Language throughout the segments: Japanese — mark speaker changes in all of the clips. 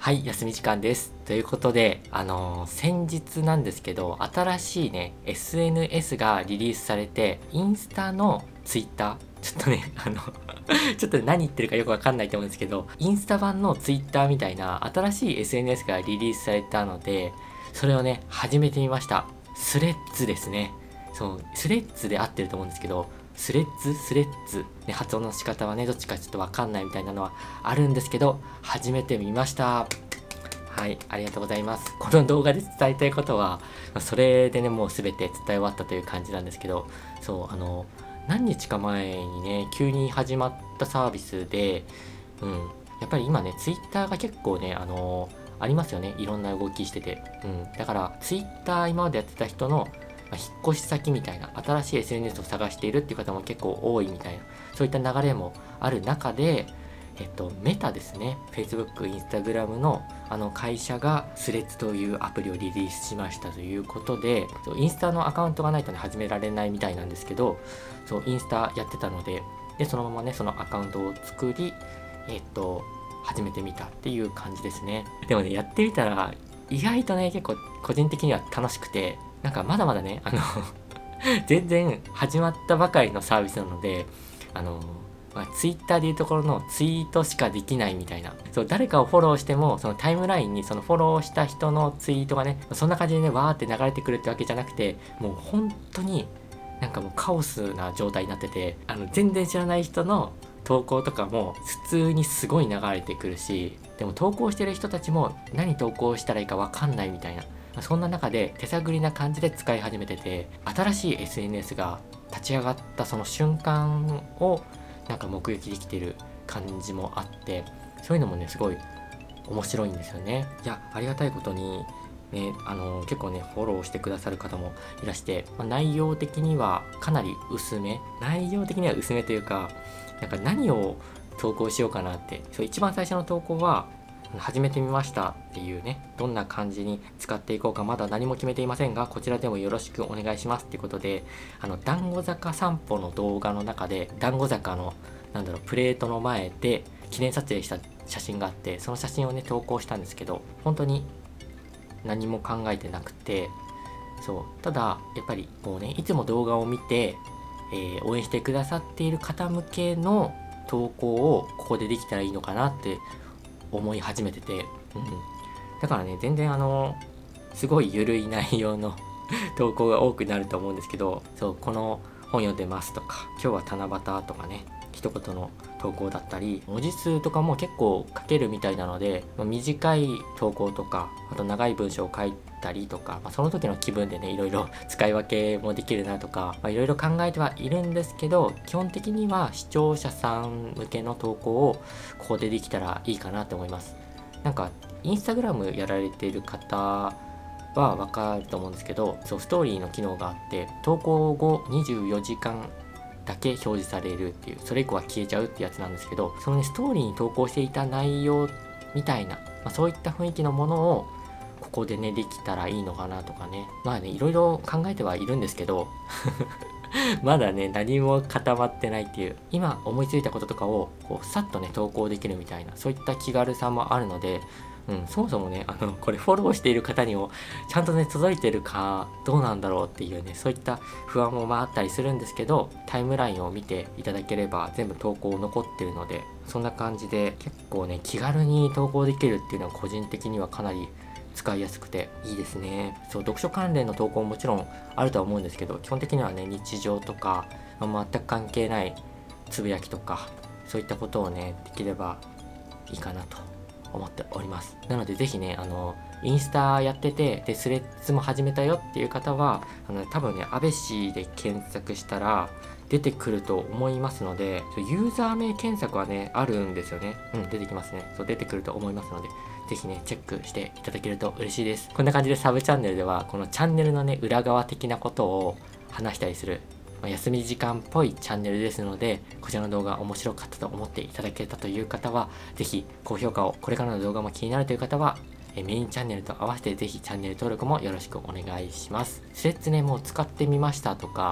Speaker 1: はい、休み時間です。ということで、先日なんですけど、新しいね、SNS がリリースされて、インスタのツイッター、ちょっとね、ちょっと何言ってるかよくわかんないと思うんですけど、インスタ版のツイッターみたいな新しい SNS がリリースされたので、それをね、始めてみました。スレッズですね。そう、スレッズで合ってると思うんですけど、スレッズ、ね、発音の仕方はね、どっちかちょっとわかんないみたいなのはあるんですけど、始めてみました。はい、ありがとうございます。この動画で伝えたいことは、それでね、もう全て伝え終わったという感じなんですけど、そう、何日か前にね、急に始まったサービスで、やっぱり今ね、ツイッターが結構ね、ありますよね。いろんな動きしてて。だから、ツイッター今までやってた人の、引っ越し先みたいな、新しい SNS を探しているっていう方も結構多いみたいな、そういった流れもある中で、メタですね。Facebook、Instagram の会社がスレッズというアプリをリリースしましたということで、インスタのアカウントがないとね、始められないみたいなんですけど、そう、インスタやってたので、そのままね、そのアカウントを作り、始めてみたっていう感じですね。でもね、やってみたら、意外とね、結構個人的には楽しくて、なんかまだまだね、全然始まったばかりのサービスなので、ツイッターでいうところのツイートしかできないみたいな。そう、誰かをフォローしても、そのタイムラインにそのフォローした人のツイートがね、そんな感じでね、わーって流れてくるってわけじゃなくて、もう本当になんかもうカオスな状態になってて、全然知らない人の投稿とかも普通にすごい流れてくるし、でも投稿してる人たちも何投稿したらいいかわかんないみたいな。そんな中で手探りな感じで使い始めてて、新しい SNS が立ち上がったその瞬間をなんか目撃できてる感じもあって、そういうのもねすごい面白いんですよね。いや、ありがたいことにね、結構ねフォローしてくださる方もいらして、内容的にはかなり薄め、内容的には薄めというか、なんか何を投稿しようかなって、そう一番最初の投稿は始めてみましたっていうね、どんな感じに使っていこうかまだ何も決めていませんが、こちらでもよろしくお願いしますっていうことで、団子坂散歩の動画の中で団子坂のプレートの前で記念撮影した写真があって、その写真をね投稿したんですけど、本当に何も考えてなくて、そう、ただやっぱりこうね、いつも動画を見て、応援してくださっている方向けの投稿をここでできたらいいのかなって思い始めてて、だからね、全然すごい緩い内容の投稿が多くなると思うんですけど、そう、この本読んでますとか、今日は七夕とかね、一言の投稿だったり、文字数とかも結構書けるみたいなので、短い投稿とか、あと長い文章を書いたりとか、その時の気分でね、いろいろ使い分けもできるなとか、いろいろ考えてはいるんですけど、基本的には視聴者さん向けの投稿をここでできたらいいかなと思います。なんかインスタグラムやられている方はわかると思うんですけど、そう、ストーリーの機能があって、投稿後24時間だけ表示されるっていう、それ以降は消えちゃうってやつなんですけど、そのね、ストーリーに投稿していた内容みたいな、そういった雰囲気のものをここでねできたらいいのかなとかね、いろいろ考えてはいるんですけどまだね何も固まってないっていう、今思いついたこととかをこうさっとね投稿できるみたいな、そういった気軽さもあるので、そもそもね、これフォローしている方にもちゃんとね届いてるかどうなんだろうっていうね、そういった不安もあったりするんですけど、タイムラインを見ていただければ全部投稿残ってるので、そんな感じで結構ね気軽に投稿できるっていうのは個人的にはかなり使いやすくていいですね。そう、読書関連の投稿ももちろんあるとは思うんですけど、基本的にはね日常とか、全く関係ないつぶやきとか、そういったことをねできればいいかなと思っております。なのでぜひね、インスタやってて、でスレッズも始めたよっていう方は多分ね、アベシで検索したら出てくると思いますので、ユーザー名検索はねあるんですよね。出てきますね。そう、出てくると思いますので、ぜひねチェックしていただけると嬉しいです。こんな感じでサブチャンネルではこのチャンネルのね裏側的なことを話したりする、休み時間っぽいチャンネルですので、こちらの動画面白かったと思っていただけたという方はぜひ高評価を、これからの動画も気になるという方はメインチャンネルと合わせてぜひチャンネル登録もよろしくお願いします。スレッズね、もう使ってみましたとか、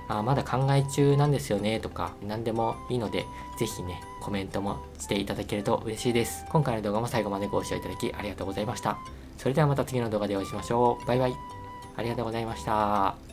Speaker 1: まだ考え中なんですよねとか、何でもいいので、ぜひね、コメントもしていただけると嬉しいです。今回の動画も最後までご視聴いただきありがとうございました。それではまた次の動画でお会いしましょう。バイバイ。ありがとうございました。